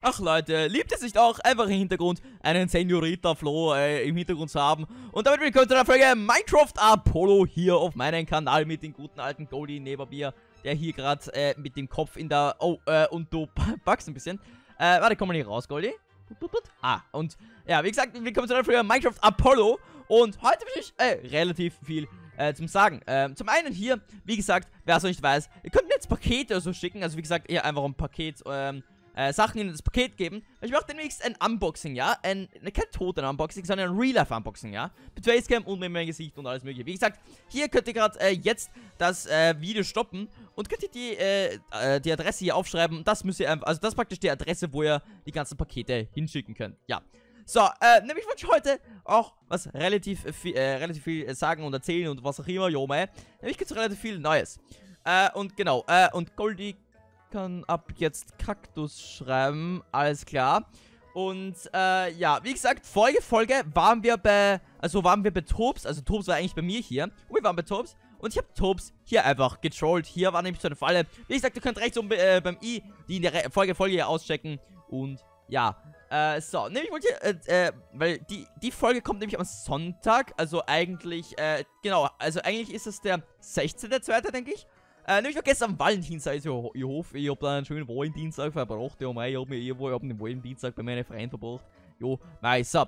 Ach Leute, liebt es nicht auch, einfach im Hintergrund einen Senorita Flo im Hintergrund zu haben? Und damit willkommen zu der Folge Minecraft Apollo hier auf meinem Kanal mit dem guten alten Goldie neben mir, der hier gerade mit dem Kopf in der... Oh, und du backst ein bisschen. Warte, komm mal hier raus, Goldie. Und ja, wie gesagt, willkommen zu der Folge Minecraft Apollo. Und heute will ich relativ viel zum Sagen. Zum einen hier, wie gesagt, wer es noch nicht weiß, ihr könnt mir jetzt Pakete oder so schicken. Also wie gesagt, eher einfach ein Paket, Sachen in das Paket geben. Ich mache demnächst ein Unboxing, ja? Kein toten Unboxing, sondern ein Real-Life-Unboxing, ja? Mit Facecam und mit meinem Gesicht und alles mögliche. Wie gesagt, hier könnt ihr gerade jetzt das Video stoppen und könnt ihr die Adresse hier aufschreiben. Das müsst ihr einfach, also das ist praktisch die Adresse, wo ihr die ganzen Pakete hinschicken könnt. Ja. So, nämlich wollte ich heute auch was relativ viel sagen und erzählen und was auch immer, jo, mei. Nämlich gibt es relativ viel Neues. Und genau, und Goldie kann ab jetzt Kaktus schreiben, alles klar. Und, ja, wie gesagt, vorige Folge waren wir bei Tobs, also Tobs war eigentlich bei mir hier. Wir waren bei Tobs und ich habe Tobs hier einfach getrollt. Hier war nämlich so eine Falle. Wie gesagt, ihr könnt rechts oben beim i die in der Folge hier auschecken und, ja. So, nämlich wollte ich, weil die Folge kommt nämlich am Sonntag, also eigentlich, genau, also eigentlich ist es der 16.2., denke ich. Nämlich war gestern Valentinstag, also ich hoffe, ich hab da einen schönen Valentinstag verbracht, ja, mei, ich hab den Valentinstag bei meinen Freunden verbracht, jo, mei, so.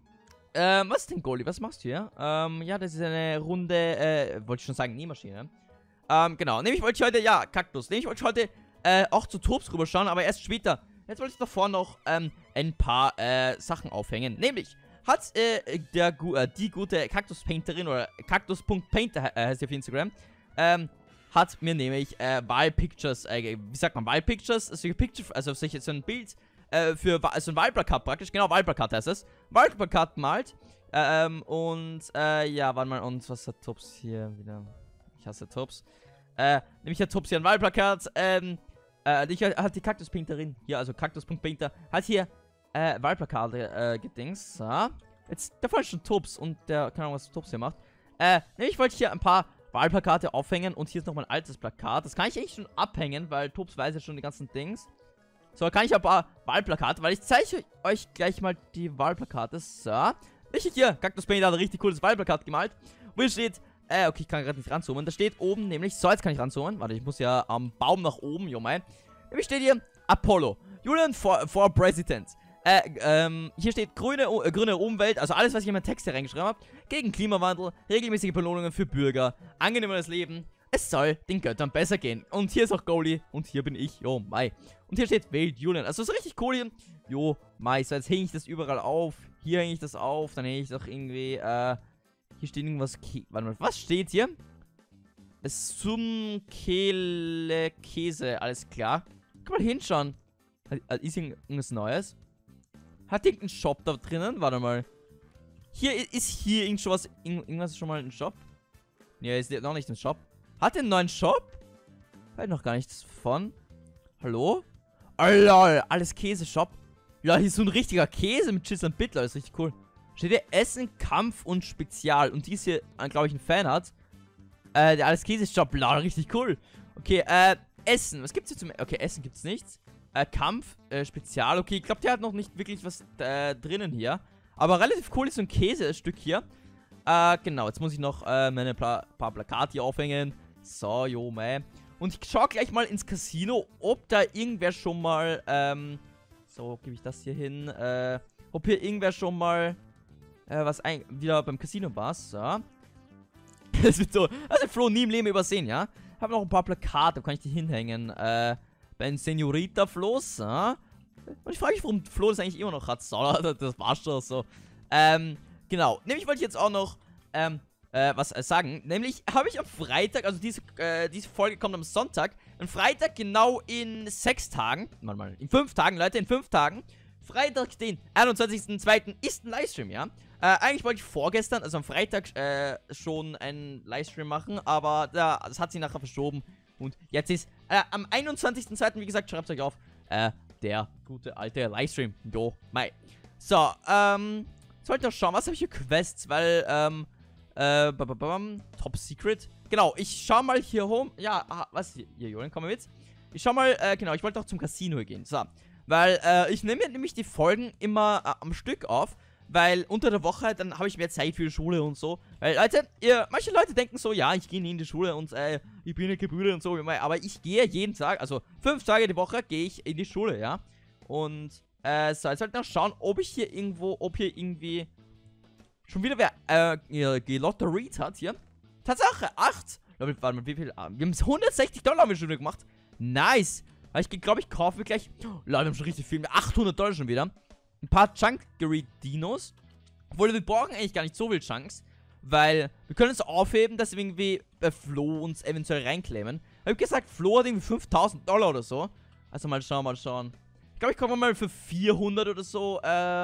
Was denn, Goldie, was machst du hier? Ja, das ist eine Runde, wollte ich schon sagen, Nähmaschine. Genau, nämlich wollte ich heute, ja, Kaktus, nämlich wollte ich heute, auch zu Tobs rüberschauen, aber erst später. Jetzt wollte ich davor noch, ein paar, Sachen aufhängen. Nämlich hat, die gute Kaktus-Painterin, oder Kaktus.painter heißt sie auf Instagram, hat mir nämlich, Wahlpictures, wie sagt man, Wahlpictures? Also so ein Bild, für so ein Wahlplakat praktisch, genau, Wahlplakat heißt es. Wahlplakat gemalt, ja, warte mal, und was hat Tobs hier wieder? Ich hasse Tobs. Nämlich hat Tobs hier ein Wahlplakat, hat die Kaktus-Painterin hier, also Kaktus.painter, hat hier, Wahlplakate, gedings, so. Jetzt, da vorne schon Tobs und der, keine Ahnung, was Tobs hier macht. Nämlich wollte ich hier ein paar Wahlplakate aufhängen und hier ist noch mein altes Plakat. Das kann ich eigentlich schon abhängen, weil Tobs weiß ja schon die ganzen Dings. So, kann ich ein paar Wahlplakate, weil ich zeige euch gleich mal die Wahlplakate. So, ich hier, Kaktus Painter hat ein richtig cooles Wahlplakat gemalt. Wo hier steht, okay, ich kann gerade nicht ranzoomen. Da steht oben nämlich, so, jetzt kann ich ranzoomen. Warte, ich muss ja am Baum nach oben, jo mein. Nämlich steht hier, Apollo, Julian for President. Hier steht grüne Umwelt, also alles, was ich in meinen Text hier reingeschrieben habe. Gegen Klimawandel, regelmäßige Belohnungen für Bürger, angenehmeres Leben. Es soll den Göttern besser gehen. Und hier ist auch Goldie und hier bin ich, jo, mai. Und hier steht wählt Julian, also ist richtig cool hier. Jo, mai, so jetzt hänge ich das überall auf. Hier hänge ich das auf, dann hänge ich doch irgendwie, hier steht irgendwas, warte mal, was steht hier? Sumkele Käse, alles klar. Kann mal hinschauen. Ist irgendwas Neues? Hat irgendein Shop da drinnen? Warte mal. Ist hier irgendwas schon mal ein Shop? Ne, ist noch nicht ein Shop. Hat der einen neuen Shop? Halt noch gar nichts von. Hallo? Oh lol, alles Käse-Shop. Ja, hier ist so ein richtiger Käse mit Chips und Bittler. Ist richtig cool. Steht hier Essen, Kampf und Spezial. Und die ist hier, glaube ich, ein Fan hat. Der alles Käse-Shop. Lol, richtig cool. Okay, Essen. Was gibt's hier zum... Okay, Essen gibt's nichts. Kampf, Spezial. Okay, ich glaube, der hat noch nicht wirklich was drinnen hier. Aber relativ cool ist so ein Käsestück hier. Genau, jetzt muss ich noch meine paar Plakate hier aufhängen. So, jo, mei. Und ich schaue gleich mal ins Casino, ob da irgendwer schon mal, so, gebe ich das hier hin, ob hier irgendwer schon mal, wieder beim Casino war. So. Das wird so, also Flo nie im Leben übersehen, ja. Hab noch ein paar Plakate, kann ich die hinhängen, beim Senorita Flo, so. Und ich frage mich, warum Flo das eigentlich immer noch hat. So, das war schon so. Genau. Nämlich wollte ich jetzt auch noch, was sagen. Nämlich habe ich am Freitag, also diese Folge kommt am Sonntag. Am Freitag genau in 6 Tagen. Mal, in 5 Tagen, Leute, in 5 Tagen. Freitag, den 21.02. ist ein Livestream, ja. Eigentlich wollte ich vorgestern, also am Freitag, schon einen Livestream machen. Aber das hat sich nachher verschoben. Und jetzt ist, am 21.02., wie gesagt, schreibt euch auf, der gute alte Livestream. Jo, mei. So, sollte noch schauen, was habe ich für Quests, weil, Top Secret. Genau, ich schau mal hier rum. Ja, was hier, Julian, komm mal mit. Ich schau mal, genau, ich wollte auch zum Casino gehen. So, Weil, ich nehme nämlich die Folgen immer am Stück auf. Weil unter der Woche, dann habe ich mehr Zeit für die Schule und so. Weil, Leute, manche Leute denken so, ja, ich gehe nie in die Schule und ich bin eine Gebrüder und so. Aber ich gehe jeden Tag, also 5 Tage die Woche gehe ich in die Schule, ja. Und, so, jetzt sollte ich noch schauen, ob hier irgendwie schon wieder wer gelotteriert hat hier. Tatsache, 8. Warte mal, wie viel? Wir haben $160 haben wir schon wieder gemacht. Nice. Ich glaube, ich kaufe mir gleich. Oh, Leute, wir haben schon richtig viel. $800 schon wieder. Ein paar Chunk-Dinos. Obwohl, wir brauchen eigentlich gar nicht so viel Chunks. Weil wir können es aufheben, dass wir irgendwie bei Flo uns eventuell reinclaimen. Ich habe gesagt, Flo hat irgendwie $5.000 oder so. Also mal schauen, Ich glaube, ich kaufe mal für 400 oder so,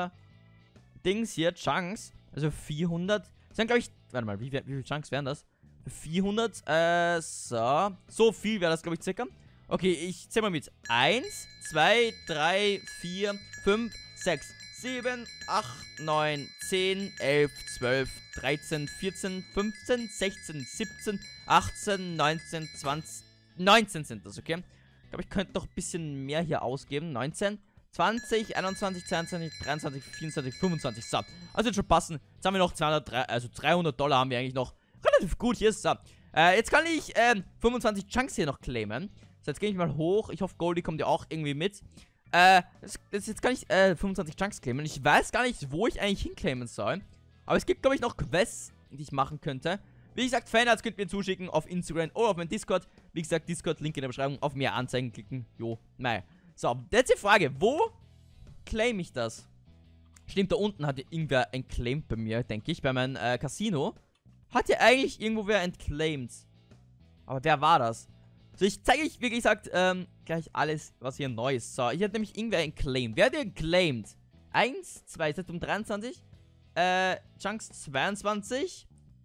Dings hier, Chunks. Also 400. Das sind, glaube ich, warte mal, wie viele Chunks wären das? Für 400, so viel wäre das, glaube ich, circa. Okay, ich zähle mal mit. 1, 2, 3, 4, 5, 6, 7, 8, 9, 10, 11, 12, 13, 14, 15, 16, 17, 18, 19, 20, 19 sind das, okay? Ich glaube, ich könnte noch ein bisschen mehr hier ausgeben. 19, 20, 21, 22, 23, 24, 25. So, also wird schon passen. Jetzt haben wir noch $300 haben wir eigentlich noch. Relativ gut, hier ist so. Jetzt kann ich 25 Chunks hier noch claimen. So, jetzt gehe ich mal hoch. Ich hoffe, Goldie kommt ja auch irgendwie mit. Jetzt kann ich 25 Chunks claimen. Ich weiß gar nicht, wo ich eigentlich hinclaimen soll. Aber es gibt, glaube ich, noch Quests, die ich machen könnte. Wie gesagt, Fanarts könnt ihr mir zuschicken auf Instagram oder auf meinem Discord. Wie gesagt, Discord, Link in der Beschreibung. Auf mehr Anzeigen klicken. Jo, nein. So, jetzt die Frage. Wo claim ich das? Stimmt, da unten hat ja irgendwer entclaimed bei mir, denke ich. Bei meinem Casino. Hat ja eigentlich irgendwo wer entclaimed. Aber wer war das? So, ich zeige euch, wie gesagt, gleich alles, was hier neu ist. So, hier hat nämlich irgendwer entclaimed. Wer hat den claimed? 1, 2, Zeitung 23. Chunks 22.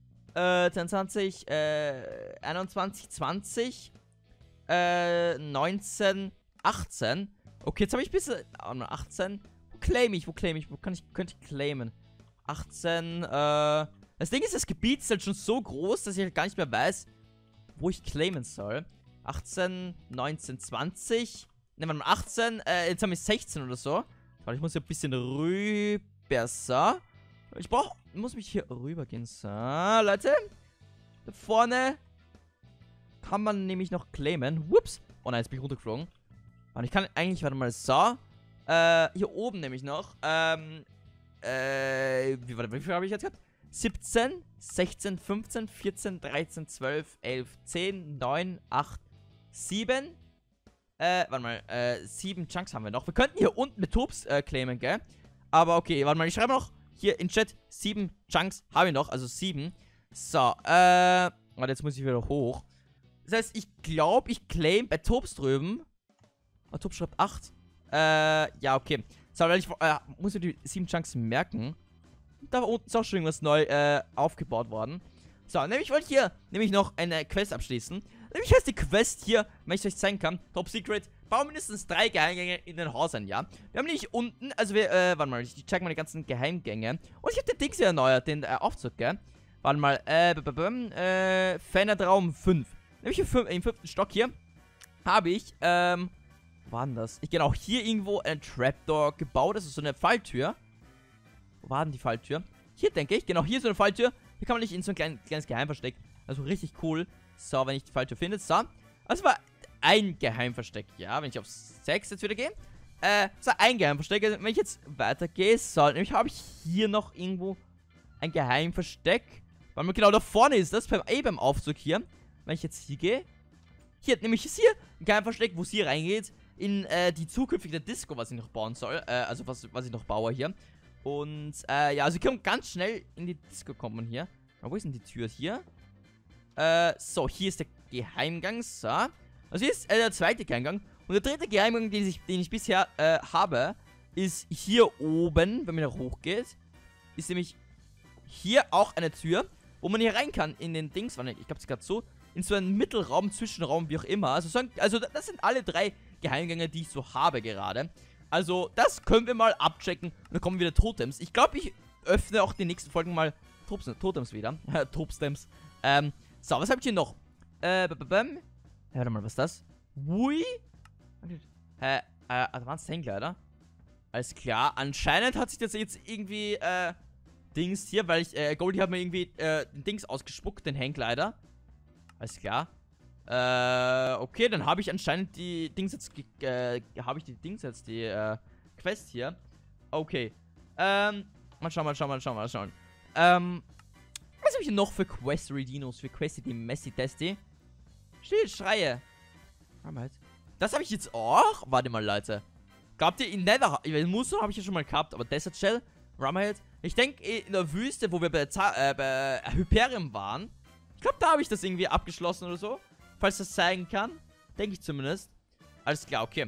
22, 21, 20. 19, 18. Okay, jetzt habe ich ein bisschen. 18. Wo claim ich? Wo könnte ich claimen? 18, das Ding ist, das Gebiet ist halt schon so groß, dass ich halt gar nicht mehr weiß, wo ich claimen soll. 18, 19, 20. Ne, warte mal, 18. Jetzt haben wir 16 oder so. Warte, ich muss hier ein bisschen rüber. So. Muss mich hier rübergehen. So, Leute. Da vorne kann man nämlich noch claimen. Whoops. Oh nein, jetzt bin ich runtergeflogen. Und ich kann eigentlich, warte mal, so. Hier oben nämlich noch. Wie viel habe ich jetzt gehabt? 17, 16, 15, 14, 13, 12, 11, 10, 9, 8, 7. Warte mal, 7 Chunks haben wir noch. Wir könnten hier unten mit Tops claimen, gell? Aber okay, warte mal, ich schreibe noch hier in Chat 7 Chunks habe ich noch, also 7. So, warte, jetzt muss ich wieder hoch. Das heißt, ich glaube, ich claim bei Tops drüben. Oh, Tops schreibt 8. Ja, okay. So, weil ich muss mir die 7 Chunks merken. Da unten ist auch schon irgendwas neu aufgebaut worden. So, nämlich wollte ich hier noch eine Quest abschließen. Nämlich heißt die Quest hier, wenn ich euch zeigen kann, Top Secret, bauen mindestens 3 Geheimgänge in den Häusern, ja. Wir haben nämlich unten, also wir, warte mal, ich check mal die ganzen Geheimgänge. Und ich habe den Dings hier erneuert, den Aufzug, gell. Warte mal, Fanartraum 5. Nämlich im 5. Stock hier habe ich, wo war denn das? Genau, hier irgendwo ein Trapdoor gebaut, das ist so eine Falltür. Wo war denn die Falltür? Hier, denke ich. Genau, hier ist so eine Falltür. Hier kann man nicht in so ein kleines Geheimversteck. Also richtig cool. So, wenn ich die Falltür finde. So. Also war ein Geheimversteck. Ja, wenn ich auf 6 jetzt wieder gehe. So, ein Geheimversteck. Also, wenn ich jetzt weitergehe, so. Nämlich habe ich hier noch irgendwo ein Geheimversteck. Weil genau da vorne ist das. Beim Aufzug hier. Wenn ich jetzt hier gehe. Hier, nämlich ist hier ein Geheimversteck, wo es hier reingeht. In die zukünftige Disco, was ich noch bauen soll. Also, was ich noch baue hier. Und, ja, also wir können ganz schnell in die Disco kommen hier. Wo ist denn die Tür hier? So, hier ist der Geheimgang, so. Also hier ist der zweite Geheimgang. Und der dritte Geheimgang, den ich bisher habe, ist hier oben, wenn man da hochgeht. Ist nämlich hier auch eine Tür, wo man hier rein kann in den Dings. Ich glaube, es ist gerade so. In so einen Mittelraum, Zwischenraum, wie auch immer. Also das sind alle 3 Geheimgänge, die ich so habe gerade. Also, das können wir mal abchecken. Und dann kommen wieder Totems. Ich glaube, ich öffne auch die nächsten Folgen mal Totems wieder. Topstems. So, was habe ich hier noch? Warte mal, was ist das? Wui? Advanced Hangglider. Alles klar. Anscheinend hat sich das jetzt irgendwie, Dings hier, weil ich, Goldie hat mir irgendwie, den Dings ausgespuckt, den Hangglider. Alles klar. Okay, dann habe ich anscheinend die Dings jetzt, die Quest hier. Okay. Mal schauen. Was habe ich denn noch für Quest-Redinos, für Questi-Messi-Testi? Schreie. Das habe ich jetzt auch? Warte mal, Leute. Glaubt ihr, in Nether... Musso habe ich ja schon mal gehabt, aber Desert Shell, Rummerhead. Ich denke, in der Wüste, wo wir bei Hyperium waren, ich glaube, da habe ich das irgendwie abgeschlossen oder so. Falls das zeigen kann. Denke ich zumindest. Alles klar, okay.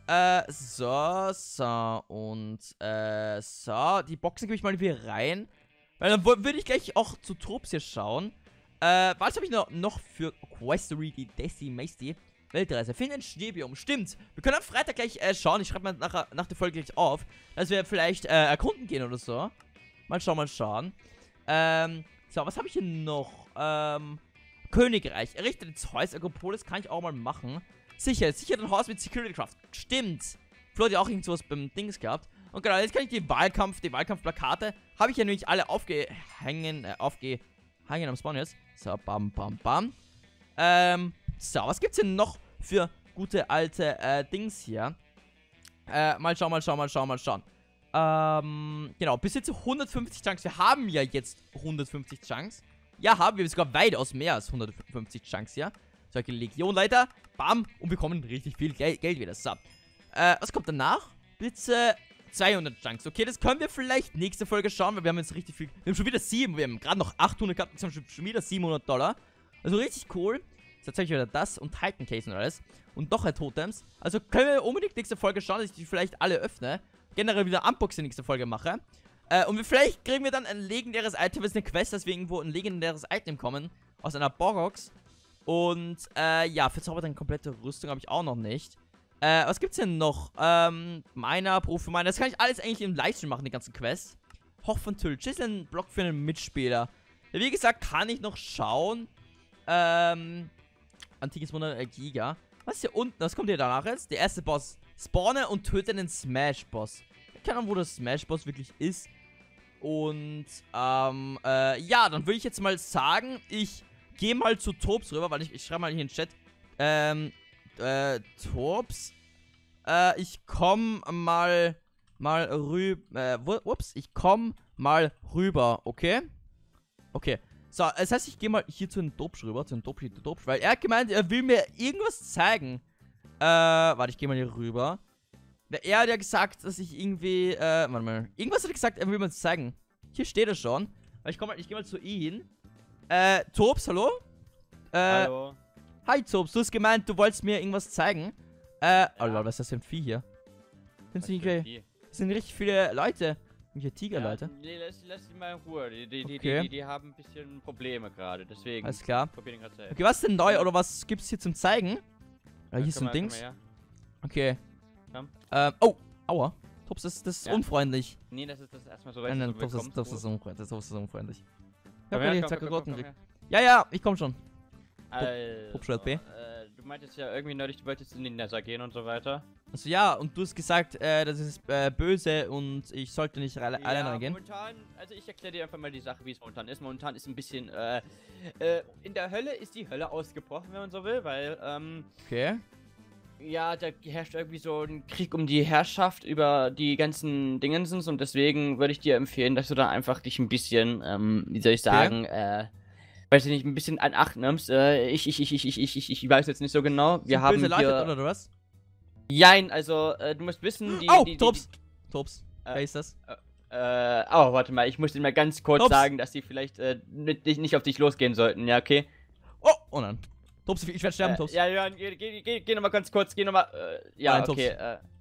So. Die Boxen gebe ich mal wieder rein. Weil dann würde ich gleich auch zu Trupps hier schauen. Was habe ich noch für Questory, die Desi Weltreise? Finden ein Schneebiom. Stimmt. Wir können am Freitag gleich schauen. Ich schreibe mal nach der Folge gleich auf, dass wir vielleicht erkunden gehen oder so. Mal schauen. So, was habe ich hier noch? Königreich. Errichtet ins Haus Agropolis. Kann ich auch mal machen. Sicher ein Haus mit Security Craft. Stimmt. Flo hat ja auch irgend sowas beim Dings gehabt. Und genau, jetzt kann ich die Wahlkampfplakate, habe ich ja nämlich alle aufgehangen am Spawn jetzt. So, bam. So, was gibt's denn noch für gute alte Dings hier? Mal schauen. Genau, bis jetzt 150 Chunks. Wir haben ja jetzt 150 Chunks. Ja, haben wir sogar weitaus mehr als 150 Chunks hier. Solche Legionleiter. Bam. Und wir bekommen richtig viel Geld wieder. So. Was kommt danach? Bitte 200 Chunks. Okay, das können wir vielleicht nächste Folge schauen, weil wir haben jetzt richtig viel. Wir haben schon wieder 7. Wir haben gerade noch 800 gehabt. Jetzt haben wir schon wieder $700. Also richtig cool. Jetzt zeige ich wieder das und Titan Case und alles. Und doch Totems. Also können wir unbedingt nächste Folge schauen, dass ich die vielleicht alle öffne. Generell wieder Unboxing nächste Folge mache. Und vielleicht kriegen wir dann ein legendäres Item. Das ist eine Quest, dass wir irgendwo ein legendäres Item kommen. Aus einer Box. Und, ja, verzaubert eine komplette Rüstung habe ich auch noch nicht. Was gibt's denn noch? Meiner, Profi, meiner. Das kann ich alles eigentlich im Livestream machen, die ganzen Quests. Hoch von Tyl. Chisel, Block für einen Mitspieler. Ja, wie gesagt, kann ich noch schauen. Antikes Wunder, Giga. Was ist hier unten? Was kommt hier danach jetzt? Der erste Boss. Spawne und töte den Smash-Boss. Keine Ahnung, wo der Smash-Boss wirklich ist. Und, ja, dann würde ich jetzt mal sagen, ich gehe mal zu Tops rüber, weil ich schreibe mal hier in den Chat. Tops. Ich komm mal rüber. Ich komm mal rüber, okay? Okay. So, das heißt, ich gehe mal hier zu den Topsch rüber, weil er hat gemeint, er will mir irgendwas zeigen. Warte, ich gehe mal hier rüber. Er hat ja gesagt, dass ich irgendwie, warte mal. Irgendwas hat er gesagt, er will mir das zeigen. Hier steht er schon. Weil ich gehe mal zu ihm. Tops, hallo? Hallo. Hi, Tops, du hast gemeint, du wolltest mir irgendwas zeigen. Oh Lord, was ist das für ein Vieh hier? Das sind richtig viele Leute. Hier Tiger, Leute. Nee, lass die mal in Ruhe. Okay. Die haben ein bisschen Probleme gerade, deswegen. Alles klar. Probier den gerade zu helfen. Okay, was ist denn neu oder was gibt's hier zum Zeigen? Hier ist so ein Komm Dings. mal her. Okay. Komm. Oh, aua. Tops, das ist Ja. unfreundlich. Nee, das ist erstmal so Nein, weit. Tops, das ist unfreundlich. Das ist unfreundlich. Ich Komm hab her, gerade komm, Zack komm, Gurken komm gekriegt. her. Ja, ich komm schon. Also, LP. du meintest ja irgendwie neulich, du wolltest in den Nether gehen und so weiter. Also ja, und du hast gesagt, das ist böse und ich sollte nicht alleine reingehen. Momentan, also ich erkläre dir einfach mal die Sache, wie es momentan ist. Momentan ist ein bisschen, in der Hölle ist die Hölle ausgebrochen, wenn man so will, weil, Okay. ja, da herrscht irgendwie so ein Krieg um die Herrschaft über die ganzen Dingensens und deswegen würde ich dir empfehlen, dass du da einfach dich ein bisschen, wie soll ich sagen, weiß ich nicht, ein bisschen an Acht nimmst. Ich weiß jetzt nicht so genau. Wir haben böse Leute, hier... oder was? Jein, also, du musst wissen, Tops! Wer ist das? Oh, warte mal, ich muss dir mal ganz kurz Tops. sagen, dass die vielleicht nicht auf dich losgehen sollten, ja, okay? Oh nein. Tops, ich werde sterben, Tops. Ja, geh nochmal ganz kurz, geh nochmal, ja, Nein, okay,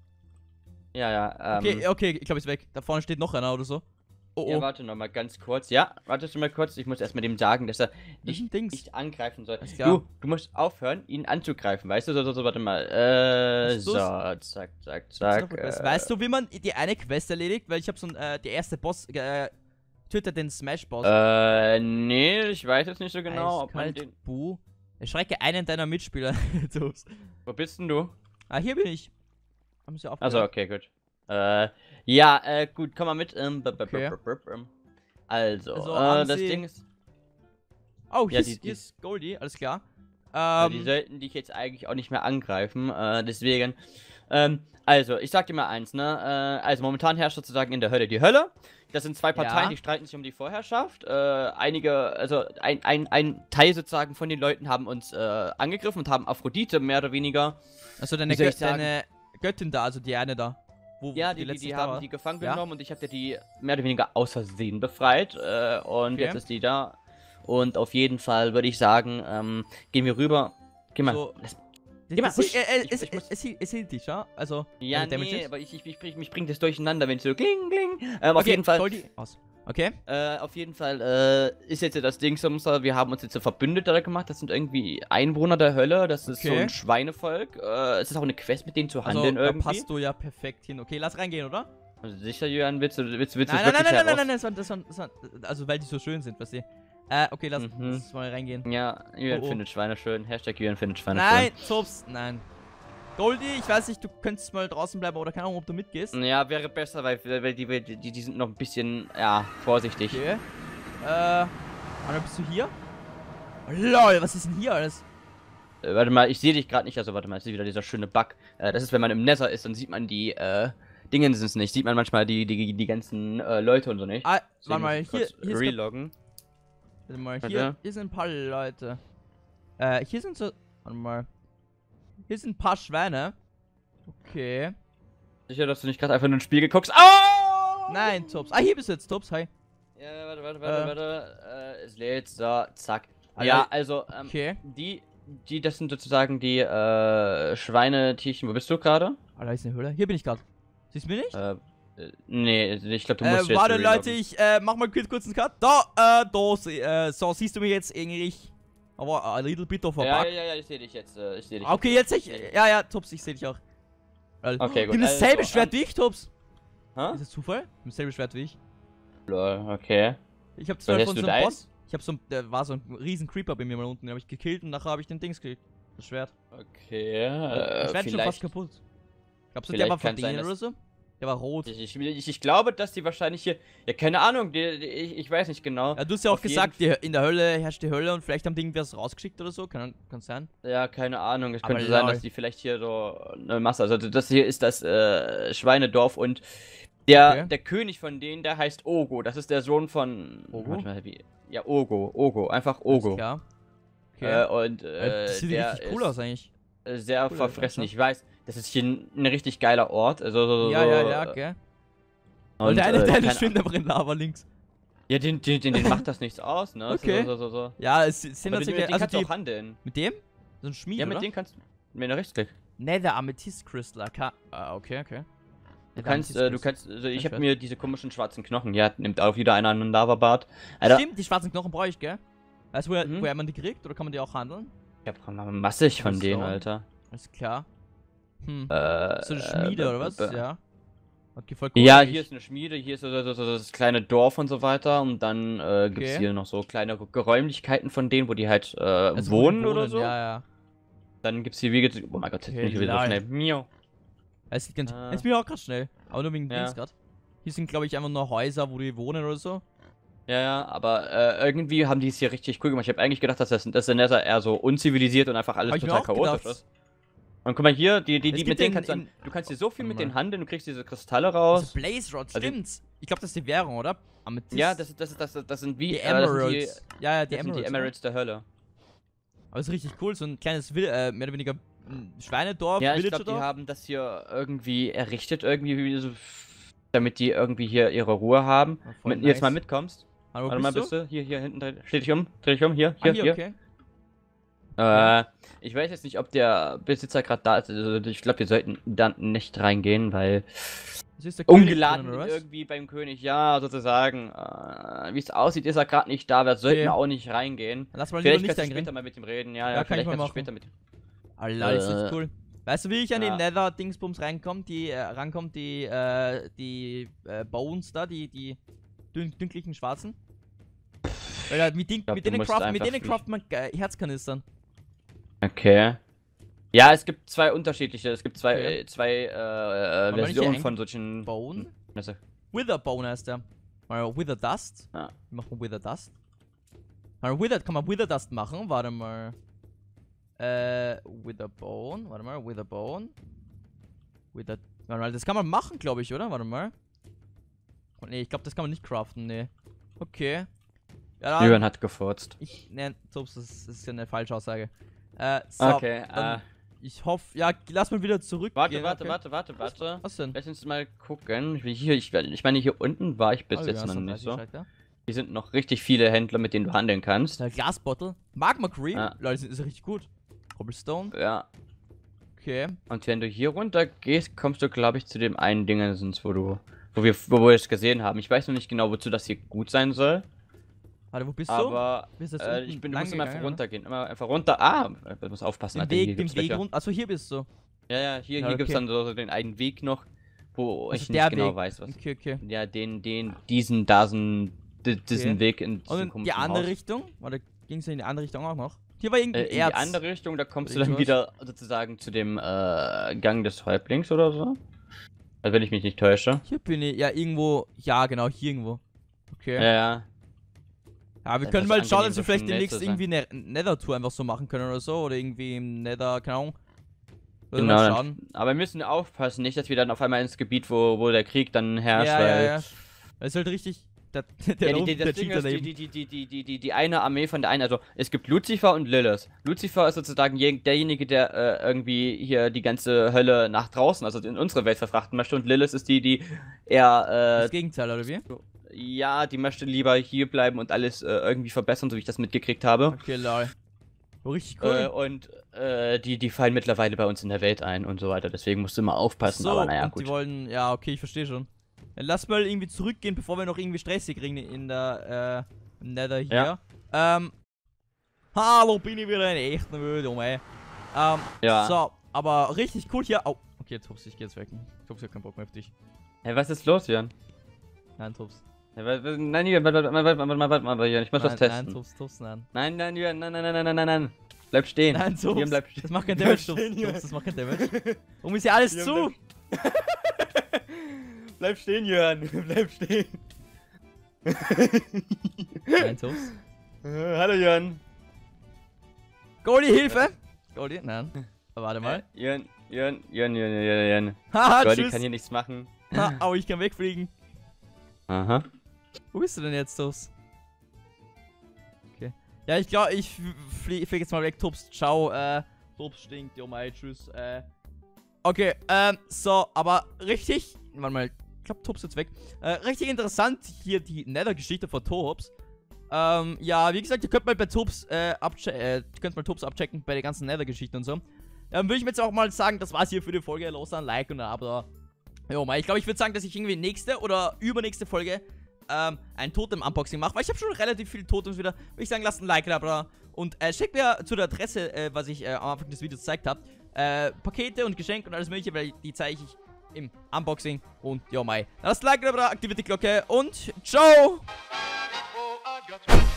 Okay, ich glaube, ist weg. Da vorne steht noch einer oder so. Oh, Ja, warte nochmal ganz kurz, ja, warte schon mal kurz, ich muss erstmal dem sagen, dass er dich Dings. nicht angreifen soll. Alles klar. Du musst aufhören, ihn anzugreifen, weißt du, so, warte mal, Was ist so, los? zack, Weißt du, wie man die eine Quest erledigt? Weil ich habe so der erste Boss, tötet den Smash-Boss. Nee, ich weiß jetzt nicht so genau, ob man den... Eiskalt, Buh. Erschrecke einen deiner Mitspieler. Tops. Wo bist denn du? Ah, hier bin ich. Haben sie aufgehört? Also, okay, gut. Ja, gut, komm mal mit. Okay. Also, Also, haben das sie- Ding ist, Oh, Ja, hier ist Goldie, alles klar. die sollten dich jetzt eigentlich auch nicht mehr angreifen, deswegen, also, ich sag dir mal eins, ne, also momentan herrscht sozusagen in der Hölle die Hölle. Das sind zwei Parteien, Ja. die streiten sich um die Vorherrschaft. Einige, also ein Teil sozusagen von den Leuten haben uns angegriffen und haben Aphrodite mehr oder weniger. Also Wie soll ich sagen? deine Göttin da, also die eine da. Ja, die letzte die da haben war. die gefangen Ja? genommen und ich habe die mehr oder weniger aus Versehen befreit. Und Okay. jetzt ist die da. Und auf jeden Fall würde ich sagen, gehen wir rüber. Geh mal. So, Geh mal, husch. es hielt dich, ja? Also, Ja, deine Damages? nee, aber mich bringt das durcheinander, wenn es so kling, kling. Auf Okay, jeden Fall. Goldie, aus. Okay. Auf jeden Fall ist jetzt das Ding so, wir haben uns jetzt so Verbündete gemacht, das sind irgendwie Einwohner der Hölle, das ist so Okay. ein Schweinevolk. Es ist auch eine Quest, mit denen zu Also, handeln da irgendwie. passt du ja perfekt hin. Okay, lass reingehen, oder? Also sicher, Julian, willst du Nein, das nein, wirklich nein, nein, heraus- nein, nein, das war, also, weil die so schön sind, weißt du. Okay, lass mal reingehen. Ja, Julian Oh, oh. findet Schweine schön. Hashtag Julian findet Schweine Nein, Zops, nein. Goldie, ich weiß nicht, du könntest mal draußen bleiben oder keine Ahnung, ob du mitgehst. schön. Ja, wäre besser, weil die sind noch ein bisschen, ja, vorsichtig. Okay. Anna, bist du hier? Oh, lol, was ist denn hier alles? Warte mal, ich sehe dich gerade nicht, also warte mal, es ist wieder dieser schöne Bug. Das ist, wenn man im Nether ist, dann sieht man die, Dingens nicht. Sieht man manchmal die ganzen, Leute und so nicht. Ah, Deswegen warte mal, muss ich hier kurz ist grad, reloggen. warte mal, Warte. hier sind ein paar Leute. Hier sind so, warte mal. Hier sind ein paar Schweine. Okay. Sicher, dass du nicht gerade einfach nur ein Spiel guckst. Oh! Nein, Tops. Ah, hier bist du jetzt, Tops, hi. Ja, warte. Es lädt, so, zack. Alter, Ja, also, Okay. das sind sozusagen die, Schweinetierchen. Wo bist du gerade? Ah, da ist eine Höhle. Hier bin ich gerade. Siehst du mich nicht? Nee, ich glaube, du musst jetzt Warte, reloggen. Leute, ich mach mal kurz einen Cut. Da, so, siehst du mich jetzt eigentlich. Aber a little bit of a bug. Ja, ich sehe dich jetzt. Ich sehe dich. Okay, jetzt ja, Tops, ich sehe dich auch. Okay, gut. Die haben dasselbe Also, Schwert wie ich, Tops. Hä? Ist das Zufall? Die haben dasselbe Schwert wie ich. Lol, okay. Ich hab Woher zwar hast von du so einem deins? Boss. Ich hab so ein, der war so ein riesen Creeper bei mir mal unten, den hab ich gekillt und nachher habe ich den Dings gekillt. Das Schwert. Okay, Das Schwert ist schon fast kaputt. Glaubst du, der vielleicht war von kann sein, denen dass- oder so? Der war rot. ich glaube, dass die wahrscheinlich hier. Ja, keine Ahnung, ich weiß nicht genau. Ja, du hast ja auch Auf jeden gesagt, in der Hölle herrscht die Hölle und vielleicht haben die irgendwas rausgeschickt oder so. Kann sein. Ja, keine Ahnung. Es Aber könnte sein, lol. dass die vielleicht hier so eine Masse. Also, das hier ist das Schweinedorf und der König von denen, der heißt Ogo. Das ist der Sohn von. Ogo? Warte mal, wie? Ja, Ogo. Einfach Ogo. Ja. Okay. Das Sieht der richtig cool ist aus eigentlich. sehr Cool, verfressen. Alter. Ich weiß, das ist hier ein richtig geiler Ort. Also, Ja, okay. Und Und der eine keine- schwimmt einfach in Lava links. Ja, den macht das nichts aus, ne? Okay. So. Ja, es sind Aber mit tatsächlich. denen Also kannst du die, auch handeln. mit dem? So ein Schmied, Ja, mit oder? denen kannst du. Mit einer Rechtsklick. Nether Amethyst Crystal. Okay. Du Nether kannst, Amethyst Crystal. also ich Ich habe weiß. mir diese komischen schwarzen Knochen, ja, nimmt auch wieder einer einen Lavabart. Alter, Stimmt, die schwarzen Knochen brauche ich, gell? Weißt du, Mhm. woher man die kriegt? Oder kann man die auch handeln? ich hab massig von Das denen, Stone. Alter. Alles klar. So So eine Schmiede oder was? Ja. Okay, voll cool. Ja, eigentlich. hier ist eine Schmiede, hier ist so das kleine Dorf und so weiter und dann gibt's Okay. hier noch so kleine Geräumlichkeiten von denen, wo die halt Also, wo die wohnen oder so. Ja. Dann gibt's hier Wege. Oh mein Gott, jetzt Okay, bin ich wieder so lol. schnell. Miau. Es geht ganz. Ah. Jetzt bin ich auch gerade schnell. Aber nur wegen Ja. Dings gerade. Hier sind, glaube ich, einfach nur Häuser, wo die wohnen oder so. Ja, aber irgendwie haben die es hier richtig cool gemacht. Ich habe eigentlich gedacht, dass der Nether eher so unzivilisiert und einfach alles Hab ich mir total auch chaotisch gedacht. ist. Und guck mal hier, Es mit gibt denen kannst du kannst dir so viel mit denen handeln, du kriegst diese Kristalle raus. Also Blaze Rod, Also- stimmt's. Ich glaube, das ist die Währung, oder? Amethyst. Ja, das sind wie Die das sind Emeralds. Ja, die das sind Emeralds. die Emeralds der Hölle. Aber ist richtig cool, so ein kleines, mehr oder weniger Schweinedorf, Ja, ich Villager glaube, die Dorf. haben das hier irgendwie errichtet, irgendwie so, damit die irgendwie hier ihre Ruhe haben. Ja, voll Wenn du jetzt mal nice. mitkommst. Hallo, Warte mal, bist bist du? Hier hinten, dreh dich um, hier, Ah, hier. okay. Ich weiß jetzt nicht, ob der Besitzer gerade da ist. Also ich glaube, wir sollten dann nicht reingehen, weil Das ist der König ungeladen drin, oder was? irgendwie beim König, ja, sozusagen. Wie es aussieht, ist er gerade nicht da. Wir sollten Okay. auch nicht reingehen. Lass mal lieber Vielleicht nicht kannst du reingehen. später mal mit ihm reden. Ja, Ja, kann ich vielleicht mal kannst du machen. später mit ihm. Alter, das ist jetzt Äh, cool. Weißt du, wie ich an ja. den Nether-Dingsbums rankommt? Rankommt, die Bones da, die dünklichen Schwarzen? Weil mit denen du musst craften einfach man Herzkanistern. Okay. Ja, es gibt zwei unterschiedliche. Es gibt Okay. zwei man nicht Versionen hier von solchen. Bone? Also, Witherbone heißt der. Mal Wither Dust. ja. Wie macht man Wither Dust? Mal kann man Wither Dust machen? Warte mal. Witherbone. Warte mal, Witherbone. Warte mal, das kann man machen, glaube ich, oder? Warte mal. Oh, nee, ich glaube, das kann man nicht craften, nee. Okay. Ja, dann, Jürgen hat gefurzt. das ist ja eine falsche Aussage. So, Okay, ich hoffe, ja, lass mal wieder zurück. Warte. Was denn? Lass uns mal gucken. Ich meine, hier unten war ich bis Oh, jetzt ja, noch so nicht so. 30 Schalter. Hier sind noch richtig viele Händler, mit denen du handeln kannst. Der Glasbottle. Magma Cream. Ja. Leute, das ist richtig gut. Cobblestone. Ja. Okay. Und wenn du hier runter gehst, kommst du, glaube ich, zu dem einen Dingens, wo wir es gesehen haben. Ich weiß noch nicht genau, wozu das hier gut sein soll. Warte, wo bist du? Aber Bist du jetzt unten du lang musst immer einfach gegangen, runtergehen. Immer einfach runter. Ah, du musst aufpassen. oder? Alter, hier Den gibt's Weg Löcher. runter. Achso, hier bist du. Ja, hier Ja, gibt es okay. dann so den einen Weg noch, wo Also ich der nicht genau Weg. weiß, was. Okay. Ja, diesen Weg in Und in die komischen andere Haus. Richtung? Oder ging es in die andere Richtung auch noch? Hier war irgendwie In die Erz. andere Richtung, da kommst du Irgendwas. dann wieder sozusagen zu dem Gang des Häuptlings oder so. Also wenn ich mich nicht täusche. Hier bin ich. Ja, irgendwo. Ja, genau, hier irgendwo. Okay. Ja. Ja, wir Das können ist mal angenehm, schauen, dass so wir vielleicht schnell demnächst zu irgendwie eine Nether-Tour einfach so machen können oder so. Oder irgendwie im Nether, keine Ahnung. Genau, Mal schauen. aber wir müssen aufpassen, nicht, dass wir dann auf einmal ins Gebiet, wo der Krieg dann herrscht, Ja, weil ja. Das ist halt richtig. Der das Ding ist, die eine Armee von der einen, also es gibt Lucifer und Lilith. Lucifer ist sozusagen derjenige, der irgendwie hier die ganze Hölle nach draußen, also in unsere Welt verfrachten möchte, und Lilith ist die eher, das Gegenteil, oder wie? ja, die möchte lieber hier bleiben und alles irgendwie verbessern, so wie ich das mitgekriegt habe. Okay, lol. Oh, richtig cool. Und die fallen mittlerweile bei uns in der Welt ein und so weiter, deswegen musst du immer aufpassen, So, aber naja, und die gut. wollen. Ja, okay, ich verstehe schon. Dann lass mal irgendwie zurückgehen, bevor wir noch irgendwie Stress hier kriegen in der Nether hier. Hallo, bin ich wieder in echten Welt, oh mei. Ja. So, aber richtig cool hier. Oh, okay, Tups, ich geh jetzt weg. Tups, ich hab keinen Bock mehr auf dich. Hey, was ist los, Jan? Nein, Tups. Nein, Jürgen, warte mal, Jürgen, ich muss was testen. Nein, Tups, nein. Nein, Jürgen, nein. Bleib stehen. Nein, Jürgen, Tups, bleib stehen. das macht kein Bleib Damage, stehen, Jürgen. Tups, das macht kein Damage. Warum ist hier alles zu? Jürgen, Bleib stehen, Jürgen, bleib stehen. Nein, Tups. Hallo, Jürgen. Goldie, Hilfe! Goldie, nein. Warte mal. Jürgen. Haha, Goldie tschüss. kann hier nichts machen. Ha, au, ich kann wegfliegen. Aha. Wo bist du denn jetzt, Tups? Okay. Ja, ich glaube, ich fliege jetzt mal weg, Tups. Ciao, Tups stinkt, jo mei, tschüss, Okay, so, aber richtig. Warte mal, ich glaube, Tups ist jetzt weg. Richtig interessant hier die Nether-Geschichte von Tups. Ja, wie gesagt, ihr könnt mal bei Tups, abchecken bei der ganzen Nether-Geschichte und so. Würde ich mir jetzt auch mal sagen, das war's hier für die Folge. Los, ein Like und ein Abo. Jo, mei, ich glaube, ich würde sagen, dass ich irgendwie nächste oder übernächste Folge ein Totem-Unboxing mache, weil ich habe schon relativ viele Totems wieder. Würde ich sagen, lasst ein Like da und schickt mir zu der Adresse, was ich am Anfang des Videos gezeigt habe, Pakete und Geschenke und alles mögliche, weil die zeige ich im Unboxing. Und ja, mei. Lasst ein Like da, aktiviert die Glocke und ciao! Oh, I got you.